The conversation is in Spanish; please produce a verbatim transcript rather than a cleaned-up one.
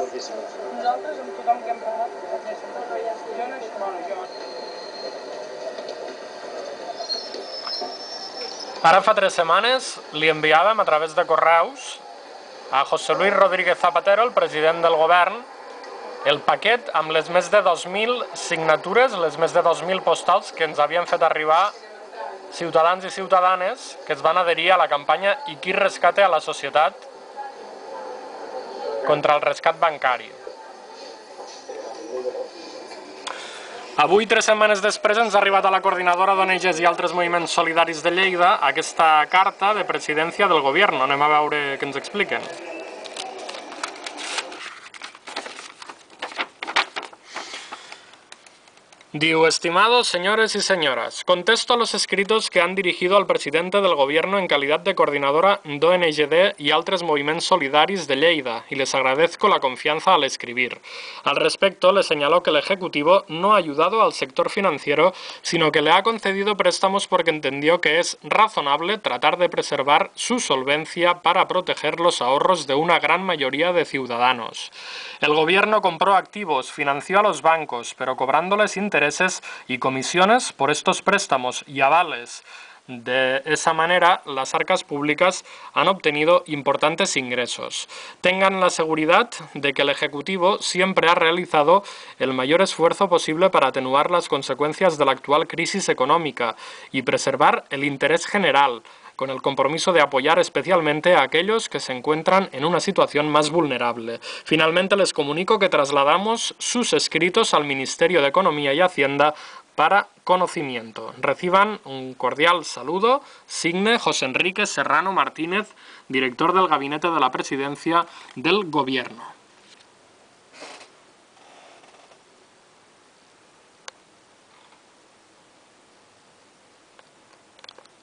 moltíssimes. Nosaltres, amb tothom que hem parlat, jo no he... Bueno, jo... Ara fa tres setmanes li enviàvem a través de correus a José Luis Rodríguez Zapatero, el president del govern, el paquet amb les més de dos mil signatures, les més de dos mil postals que ens havien fet arribar ciutadans i ciutadanes que es van adherir a la campanya I qui rescate a la societat contra el rescat bancari. Avui, tres setmanes després, ens ha arribat a la coordinadora d'O N Ges i altres moviments solidaris de Lleida aquesta carta de presidència del govern. Anem a veure què ens expliquen. Diu: estimados señores y señoras, contesto a los escritos que han dirigido al presidente del Gobierno en calidad de coordinadora d'O N G D y altres moviments solidaris de Lleida, y les agradezco la confianza al escribir. Al respecto, le señaló que el Ejecutivo no ha ayudado al sector financiero, sino que le ha concedido préstamos porque entendió que es razonable tratar de preservar su solvencia para proteger los ahorros de una gran mayoría de ciudadanos. El Gobierno compró activos, financió a los bancos, pero cobrándoles intereses y comisiones por estos préstamos y avales. De esa manera, las arcas públicas han obtenido importantes ingresos. Tengan la seguridad de que el Ejecutivo siempre ha realizado el mayor esfuerzo posible para atenuar las consecuencias de la actual crisis económica y preservar el interés general, con el compromiso de apoyar especialmente a aquellos que se encuentran en una situación más vulnerable. Finalmente, les comunico que trasladamos sus escritos al Ministerio de Economía y Hacienda para conocimiento. Reciban un cordial saludo. Signe José Enrique Serrano Martínez, director del Gabinete de la Presidencia del Gobierno.